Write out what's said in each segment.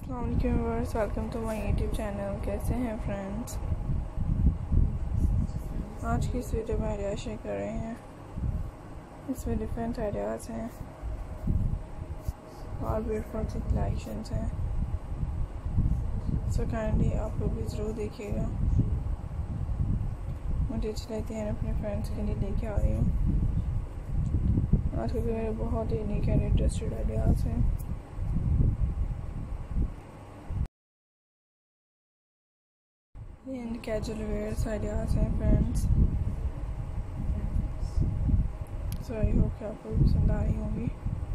Viewers, welcome to my YouTube channel. कैसे हैं friends? आज की इस वीडियो में आइडिया शेयर कर रहे हैं। इसमें डिफरेंट आइडियाज़ हैं और ब्यूटीफुल सी कलेक्शंस हैं। सो काइंडली आप लोग भी ज़रूर देखिएगा। मुझे अच्छी लगती है, अपने फ्रेंड्स के लिए लेके आ रही हूँ। आज के मेरे बहुत ही यूनिक एंड इंटरेस्टेड आइडियाज़ हैं। इन कैजुअल वेयर्स आइडियाज़ हैं फ्रेंड्स। सो आई होप कि आपको भी पसंद आ रही होंगी।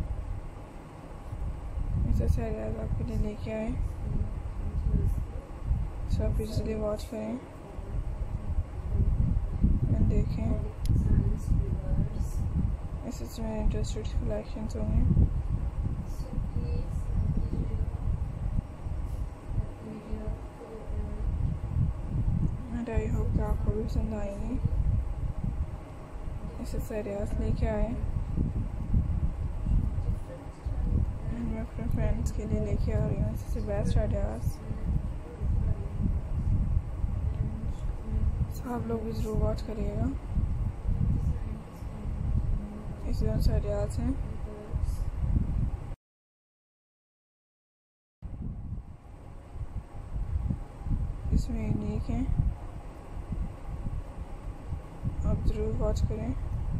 ऐसे आइडियाज़ आपके लिए लेके आए। सो आप इजीली वॉच करें एंड देखें। इसमें इंटरेस्टेड कलेक्शंस होंगे। आई होप कि आपको भी पसंद आएंगी। ऐसे आइडियाज़ लेके आए मैं अपने फ्रेंड्स के लिए लेके आ रही हूँ। इससे बेस्ट आइडियाज़। आप लोग भी ज़रूर वॉच करिएगा। इस तरह से आइडियाज़ हैं। इसमें यूनिक हैं, आप ज़रूर वॉच करें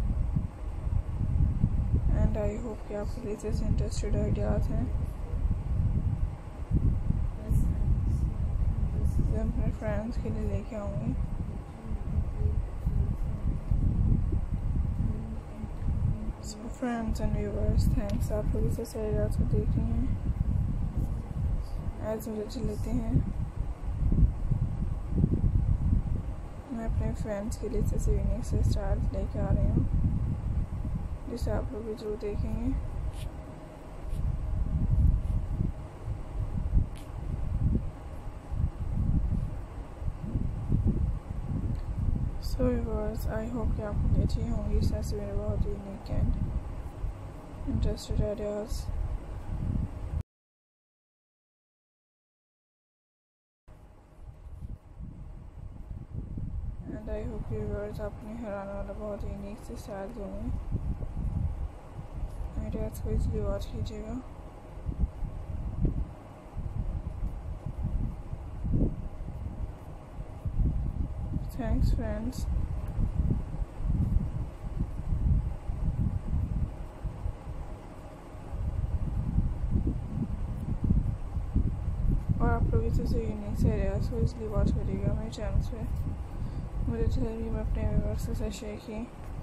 एंड आई होप कि आपके लिए जैसे इंटरेस्टेड आइडियाज़ हैं जो अपने फ्रेंड्स के लिए लेके आऊँगी। So friends and viewers, thanks. आप लोग इस आइडियाज़ को देख रही हैं एज मुझे अच्छे लगते हैं। मैं अपने फ्रेंड्स के लिए जैसे यूनिक से स्टाइल लेके आ रही हूँ, जिसे आप लोग भी जरूर देखेंगे। सो व्यूअर्स, आई होप कि आपको अच्छी होंगी। इस तरह से मेरे बहुत unique and interested ideas. And I hope viewers आपने हैरान वाला बहुत यूनिक से स्टाइल होंगे। आइडियाज़ को इसलिए वॉच कीजिएगा। Thanks friends. और आप लोग इसे यूनिक से आइडियाज़ को इसलिए वॉच करिएगा मेरे चैनल पे। मुझे अच्छी लगी, मैं अपने व्यूअर्स के साथ शेयर की।